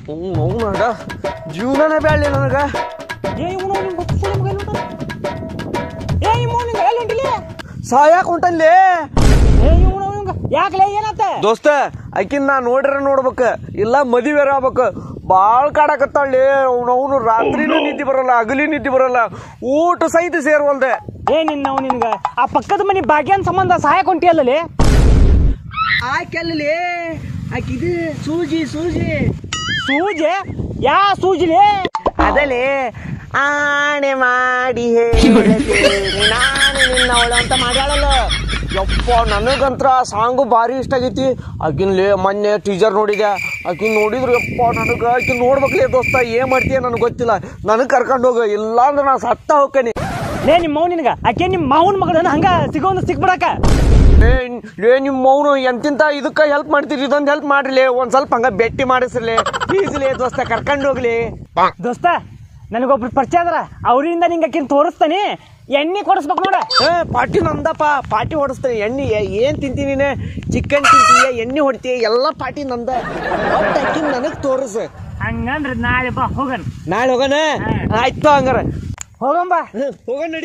ನೋಡ ಜೀವನನೇ ಬ್ಯಾಡ್ಲಿ ನನಗ. ಸಾಯಾಕ ಹೊಂಟಲ್ಲಿ ಯಾಕಲೇ ಏನತ್ತ ದೋಸ್ತ ಆಕಿನ್ ನಾ ನೋಡ್ಬೇಕ ಇಲ್ಲ ಮದುವೆ ಆಗ್ಬೇಕು. ಬಾಳ್ ಕಾಡಕತ್ತಾಳಿ ಅವನು ರಾತ್ರಿನೂ ನಿದ್ದೆ ಬರಲ್ಲ, ಹಗಲಿ ನಿದ್ದೆ ಬರಲ್ಲ, ಊಟ ಸಹಿತ ಸೇರ್ವಲ್ದೆ. ನಿನ್ಗ ಆ ಪಕ್ಕದ ಮನಿ ಭಾಗ್ಯನ್ ಸಂಬಂಧ ಸಹಾಯ ಕೊಂಟಿಯಲ್ಲೇ ಆಕೆಲ್ಲಿ ಆಕಿದು ಸೂಜಿ ಸೂಜಿ ಸೂಜಿ ಯಾ ಸೂಜಿಲೇ ಅದಲೇ ಆಣೆ ಮಾಡಿ ನಾನು ನಿನ್ನವಳ ಅಂತ ಮಾಡ್ಯಾಳಲ್ಲ. ಯಪ್ಪ ನನಗಂತ್ರ ಸಾಂಗು ಭಾರಿ ಇಷ್ಟ ಆಗೈತಿ. ಆಕಿನ್ಲೇ ಮೊನ್ನೆ ಟೀಚರ್ ನೋಡಿದೆ, ಆಕಿನ್ ನೋಡಿದ್ರು ಯಪ್ಪ ನನಗ ಆಕಿನ್ ನೋಡ್ಬೇಕ್ಲೇ ದೋಸ್ತ. ಏನ್ ಮಾಡ್ತೀಯ ನನಗೆ ಗೊತ್ತಿಲ್ಲ, ನನಗ್ ಕರ್ಕೊಂಡು ಹೋಗ, ಇಲ್ಲ ಅಂದ್ರೆ ನಾ ಸತ್ತ ಹೋಗ್ತೇನೆ. ಲೇ ನಿಮ್ಮ ಮೌನ್ ನಿನಗ ಆಕೆ ನಿಮ್ಮ ಮಾವನ ಮಗಳನ್ನ ಹಂಗ ಸಿಕ್ಬಿಡಕ. ಲೇ ನಿಮ್ಮ ಮೌನು ಎಂತಿಂತ ಇದಕ್ಕ ಹೆಲ್ಪ್ ಮಾಡ್ತೀರಿ, ಇದೊಂದು ಹೆಲ್ಪ್ ಮಾಡ್ರಿ, ಒಂದ್ ಸ್ವಲ್ಪ ಹಂಗ ಭೇಟಿ ಮಾಡಿಸ್ರಲಿ ಪ್ಲೀಸ್ ಲೇ ದೋಸ್ತ, ಕರ್ಕೊಂಡು ಹೋಗ್ಲಿ. ದೋಸ್ತ ನನಗೊಬ್ರು ಪರಿಚಯ ಅದ್ರ, ಅವರಿಂದ ನಿಂಗೆ ಆಕಿನ್ ತೋರಿಸ್ತಾನೆ, ಎಣ್ಣೆ ಕೊಡಿಸ್ಬೇಕು ನೋಡ. ಪಾರ್ಟಿ ನಂದಪ್ಪ, ಪಾರ್ಟಿ ಹೊಡಿಸ್ತೇನೆ. ಎಣ್ಣೆ ಏನ್ ತಿಂತೀನಿ ನೀನೆ, ಚಿಕನ್ ತಿಂತೀಯ, ಎಣ್ಣೆ ಹೊಡಿತೀಯ, ಎಲ್ಲ ಪಾರ್ಟಿ ನಂದ. ನನಗ್ ತೋರಿಸ. ಹಂಗಂದ್ರೆ ನಾಳೆ ಬಾ ಹೋಗಣ. ನಾಳೆ ಹೋಗೋಣ, ಆಯ್ತು ಹಂಗಾರ ಹೋಗಂಬ, ಹೋಗೋಣ ನಡಿ.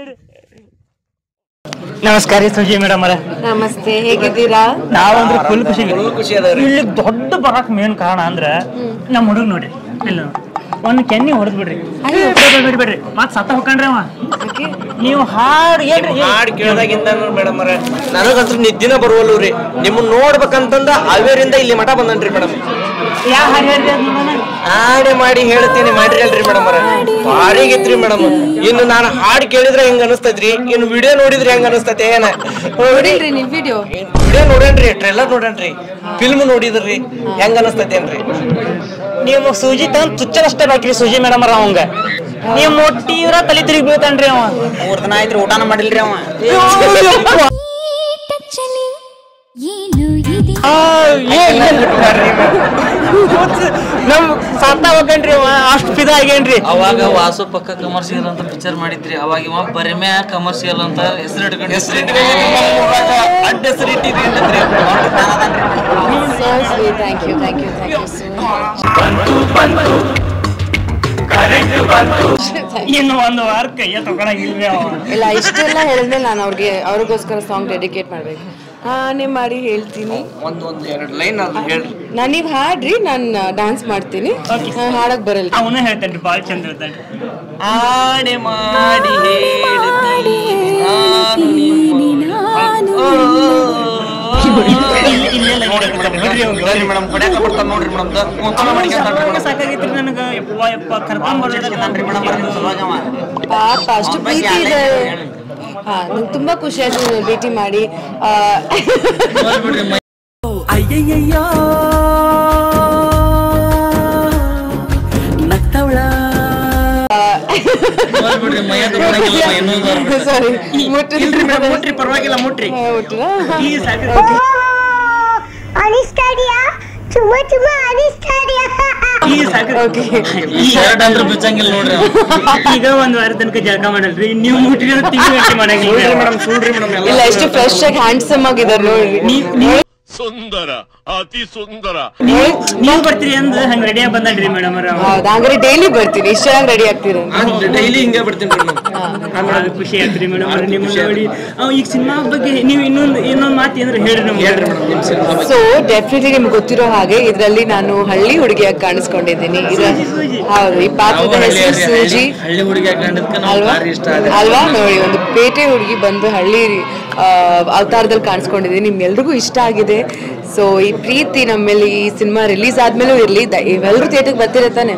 ನಮಸ್ಕಾರ ಸುಜಿ ಮೇಡಮ್ ಅವರ. ನಮಸ್ತೆ, ಹೇಗಿದ್ದೀರಾ? ನಾವಂದ್ರೆ ಫುಲ್ ಖುಷಿ ಅದ. ಇಲ್ಲಿ ದೊಡ್ಡ ಬರಕ್ ಮೇನ್ ಕಾರಣ ಅಂದ್ರ ನಮ್ಮ ಹುಡುಗ ನೋಡ್ರಿ, ಇಲ್ಲ ಒಂದ್ ಕೆನ್ನಿ ಹೊಡೆದ್ ಬಿಡ್ರಿ, ಬಿಡ್ರಿ ಮತ್ ಸತ್ತ ಹೋಗ್ಕೊಂಡ್ರಿ ಅವ. ನೀವು ಹಾಡು ಹಾಡು ಕೇಳ್ದಾಗಿಂದ ಮೇಡಮ್ ಅವ್ರ ನನಗಂತೂ ನಿದ್ದಿನ ಬರುವಲ್ರಿ. ನಿಮ್ಮನ್ನ ನೋಡ್ಬೇಕಂತಂದ ಅವೇರಿಂದ ಇಲ್ಲಿ ಮಠ ಬಂದನ್ರಿ ಮೇಡಮ್. ಯಾ ಹಾಡು ಹೇಳ್ರಿ ಹಾಡೆ ಮಾಡಿ ಹೇಳ್ತೀನಿ ಮಾಡ್ರಿ ಅಲ್ರಿ ಮೇಡಮ್ ಅವ್ರ, ಭಾರಿಗಿತ್ರಿ ಮೇಡಮ್. ಇನ್ನು ನಾನು ಹಾಡು ಕೇಳಿದ್ರೆ ಹೆಂಗ ಅನಿಸ್ತೈತ್ರಿ, ಇನ್ನು ವಿಡಿಯೋ ನೋಡಿದ್ರೆ ಹೆಂಗ ಅನಿಸ್ತೈತೆ ಏನ ನೋಡಿಲ್ರಿ ನೀವು ವಿಡಿಯೋ ನೋಡೇನ್ರಿ, ಟ್ರೇಲರ್ ನೋಡೇನ್ರಿ, ಫಿಲ್ಮ್ ನೋಡಿದ್ರಿ, ಹೆಂಗ ಅನಿಸ್ತೈತೇನ್ರಿ? ನೀವು ಸೂಜಿ ತಗೊಂಡ್ ತುಚ್ಚನಷ್ಟೇ ಬಾಕ್ರಿ ಸುಜಿ ಮೇಡಮ್ ಅವ್ರ. ಅವಂಗ ನೀವು ಮೊಟ್ಟಿವ್ರ ತಲೆ ತಿರುಗಿ ಬೀಳ್ತಾನ್ರಿ ಅವ. 3 ದಿನ ಆಯ್ತ್ರಿ ಊಟನ ಮಾಡಿಲ್ರಿ ಅವ. ನಮ್ ಸತ್ತ ಹೋಗನ್ರಿ ಅವ, ಅಷ್ಟು ಫಿದಾ ಆಗೇನ್ರಿ. ಅವಾಗ ವಾಸು ಪಕ್ಕ ಕಮರ್ಷಿಯಲ್ ಅಂತ ಪಿಕ್ಚರ್ ಮಾಡಿದ್ರಿ, ಅವಾಗ ಇವ ಬರಿಮೆ ಕಮರ್ಷಿಯಲ್ ಅಂತ ಹೆಸರು ಇಟ್ಕೊಂಡು ಇನ್ನು ಒಂದು ವಾರ ಕೈಯ ತಗೊಳಂಗಿಲ್ರಿ ಅವ. ಇಲ್ಲ, ಇಷ್ಟೆಲ್ಲ ಹೇಳಿದ್ಮೇಲೆ ನಾನು ಅವ್ರಿಗೋಸ್ಕರ ಸಾಂಗ್ ಡೆಡಿಕೇಟ್ ಮಾಡ್ಬೇಕು. ಹಾನೇ ಮಾಡಿ ಹೇಳ್ತೀನಿ, ಎರಡು ಲೈನ್ ಅದು ಹೇಳ್ರಿ. ನನಗೆ ಹಾಡ್ರಿ, ನಾನು ಡ್ಯಾನ್ಸ್ ಮಾಡ್ತೀನಿ. ಹಾಡಕ್ ಬರಲ್ಲ. ಅವನು ಹೇಳ್ತೇನ್ರಿ, ಬಾಳ್ ಚಂದ ಹೇಳ್ತಾನೆ. ಆಣೆ ಮಾಡಿ ಹೇಳ್ತೀನಿ ಸಾಕಾಗೈತ್ರಿ ನನಗ. ಯಪ್ಪ ಕರ್ಕೊಂಡ್ ಬರ್ರಿ ಪಾಪ, ಅಷ್ಟು ಪ್ರೀತಿ ಇದೆ. ನಂಗೆ ತುಂಬಾ ಖುಷಿ ಆಯ್ತು ಭೇಟಿ ಮಾಡಿ. ಅಯ್ಯಯ್ಯಯ್ಯೋ ನಗ್ತವಳ ಸಾರಿ, ಮುಟ್ರಿ ಪರವಾಗಿಲ್ಲ, ಮುಟ್ರಿ ಈಗ ಒಂದ್ ವಾರ ತನಕ ಜಳಕ ಮಾಡಲ್ರಿ, ನೀವು ಮುಟ್ರಿ ಮಾಡಂಗಿಲ್ಲ. ಇಲ್ಲ, ಎಷ್ಟು ಫ್ರೆಶ್ ಆಗಿ ಹ್ಯಾಂಡ್ಸಮ್ ಆಗಿದಾರೆ ನೋಡ್ರಿ. ಸುಂದರ, ಅತಿ ಸುಂದರ. ನೀವು ಬರ್ತೀರಿ ಅಂದ್ ಹಂಗ ರೆಡಿ ಆಗಿ ಬಂದ್ರಿ ಮೇಡಮ್ ಅವ್ರ. ಹೌದಾ? ಹಂಗಾರೆ ಡೈಲಿ ಬರ್ತೀನಿ, ಇಷ್ಟಾಗಿ ರೆಡಿ ಆಗ್ತೀರಿ? ಡೈಲಿ ಹಿಂಗೆ ಬರ್ತೀನಿ. ಖುಷಿ ಆಯ್ತ್ರಿ ಮೇಡಮ್ ಅವ್ರ ನಿಮ್ಮ ನೋಡಿ. ಈಗ ಸಿನಿಮಾ ಬಗ್ಗೆ ನೀವು ಇನ್ನೊಂದು ಮಾತು ಅಂದ್ರೆ ಹೇಳ್ರಿ ನಮ್ಗೆ. ಸೊ ಡೆಫಿನೆಟ್ಲಿ ನಿಮ್ಗೆ ಗೊತ್ತಿರೋ ಹಾಗೆ ಇದರಲ್ಲಿ ನಾನು ಹಳ್ಳಿ ಹುಡುಗಿಯಾಗಿ ಕಾಣಿಸ್ಕೊಂಡಿದ್ದೀನಿ. ಹೌದು, ಈ ಪಾತ್ರದ ಹೆಸರು ಸೂಜಿ ಅಲ್ವಾ? ನೋಡಿ, ಒಂದು ಪೇಟೆ ಹುಡುಗಿ ಬಂದು ಹಳ್ಳಿ ಅವತಾರದಲ್ಲಿ ಕಾಣಿಸ್ಕೊಂಡಿದ್ದೀನಿ. ನಿಮ್ಗೆಲ್ರಿಗೂ ಇಷ್ಟ ಆಗಿದೆ. ಸೊ ಈ ಪ್ರೀತಿ ನಮ್ಮೇಲೆ ಈ ಸಿನಿಮಾ ರಿಲೀಸ್ ಆದ್ಮೇಲೂ ಇರ್ಲಿ. ಇವೆಲ್ಲರೂ ಥಿಯೇಟರ್ಗೆ ಬರ್ತಿರ ತಾನೆ?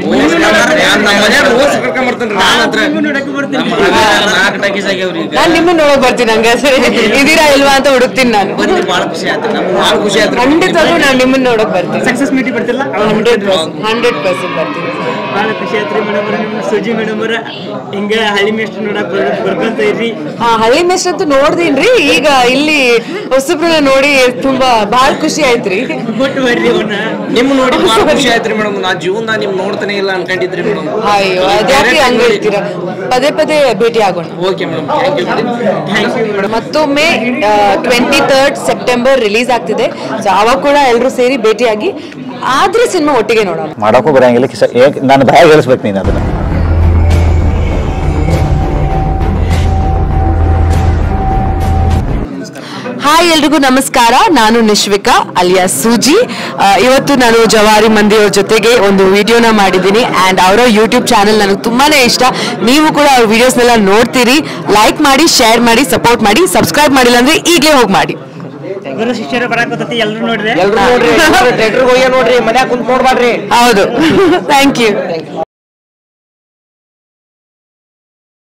ನಾನು ನಿಮ್ಮನ್ನ ನೋಡಕ್ ಬರ್ತೀನಿ. ಹಂಗಾದ್ರೆ ಇದೀರಾ ಇಲ್ವಾ ಅಂತ ಹುಡುಕ್ತೀನಿ ನಾನು. ಖಂಡಿತವಾಗ್ಲೂ ನಾನು ನಿಮ್ಮನ್ನ ನೋಡಕ್ ಬರ್ತೀನಿ. ಸಕ್ಸಸ್ ಮೀಟಿ ಬರ್ತಿಲ್ಲ, 100% ಬರ್ತೀನಿ. ಬಹಳ ಖುಷಿ ಆಯ್ತ್ರಿ ಮೇಡಮ್ ಅವ್ರ. ನಿಮ್ಮ ಸುಜಿ ಮೇಡಮ್ ಅವ್ರ ಹಿಂಗ ಹಳ್ಳಿ ಮೇಷ್ಟ್ರು ನೋಡಕ್ ಬರ್ಕೊಂತ ಇರ್ರಿ. ಹಳ್ಳಿ ಮೇಷ್ಟ್ರು ಅಂತೂ ನೋಡ್ದೀನ್ರಿ. ಈಗ ಇಲ್ಲಿ ಹೊಸಬ್ರನ್ನ ನೋಡಿ ತುಂಬಾ ಬಹಳ ಖುಷಿ ಆಯ್ತ್ರಿ. ಬಿಟ್ಟು ಬರ್ರಿ ಅವನ್ನ. ನಿಮ್ ನೋಡಿ ಬಹಳ ಖುಷಿ ಆಯ್ತ್ರಿ ಮೇಡಮ್. ನಾ ಜೀವನ ನಿಮ್ ನೋಡ್ತಾನೆ ಇಲ್ಲ ಅನ್ಕೊಂಡಿದ್ರಿ ಮೇಡಮ್. ಅಯ್ಯೋ, ಅದ್ಯಾಕೆ ಹಂಗ ಹೇಳ್ತೀರಾ? ಪದೇ ಪದೇ ಭೇಟಿ ಆಗೋಣ. Okay madam, thank you madam. ಮತ್ತೊಮ್ಮೆ 23rd ಸೆಪ್ಟೆಂಬರ್ ರಿಲೀಸ್ ಆಗ್ತಿದೆ. ಸೊ ಅವಾಗ ಕೂಡ ಎಲ್ಲರೂ ಸೇರಿ ಭೇಟಿಯಾಗಿ ಆದ್ರೆ ಸಿನಿಮಾ ಒಟ್ಟಿಗೆ ನೋಡೋಣ. ಮಾಡೋಕ್ಕೂ ಬರಂಗಿಲ್ಲ ನಾನು ಭಯ ಹೇಳಿಸ್ಬೇಕು ನೀನು ಅದನ್ನ. ಹಾಯ್ ಎಲ್ರಿಗೂ ನಮಸ್ಕಾರ. ನಾನು ನಿಶ್ವಿಕಾ ಅಲಿಯಾ ಸೂಜಿ. ಇವತ್ತು ನಾನು ಜವಾರಿ ಮಂದಿಯವ್ರ ಜೊತೆಗೆ ಒಂದು ವಿಡಿಯೋನ ಮಾಡಿದ್ದೀನಿ ಆ್ಯಂಡ್ ಅವರ ಯೂಟ್ಯೂಬ್ ಚಾನಲ್ ನನಗೆ ತುಂಬಾ ಇಷ್ಟ. ನೀವು ಕೂಡ ಅವ್ರ ವಿಡಿಯೋಸ್ನೆಲ್ಲ ನೋಡ್ತೀರಿ. ಲೈಕ್ ಮಾಡಿ, ಶೇರ್ ಮಾಡಿ, ಸಪೋರ್ಟ್ ಮಾಡಿ. ಸಬ್ಸ್ಕ್ರೈಬ್ ಮಾಡಿಲ್ಲ ಅಂದರೆ ಈಗಲೇ ಹೋಗಿ ಮಾಡಿ. ಗುರು ಶಿಷ್ಯರು ಬರಾಕತ್ತೈತಿ, ಎಲ್ಲರೂ ನೋಡ್ರಿ. ಎಲ್ರು ನೋಡ್ರಿ, ಥಿಯೇಟರ್ಗೆ ಹೋಗಿ ನೋಡ್ರಿ, ಮನ್ಯಾಗ ಕುಂತ್ ನೋಡ್ಬೇಡ್ರಿ. ಹೌದು. Thank you.